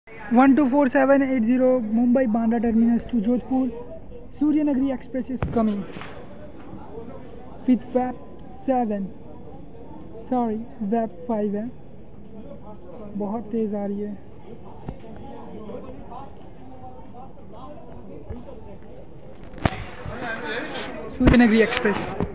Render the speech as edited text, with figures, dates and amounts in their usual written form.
124780 Mumbai Bandra terminus to Jodhpur. Suryanagari Express is coming with WAP 7. Sorry, WAP 5 है, बहुत तेज़ आ रही है. Suryanagari Express.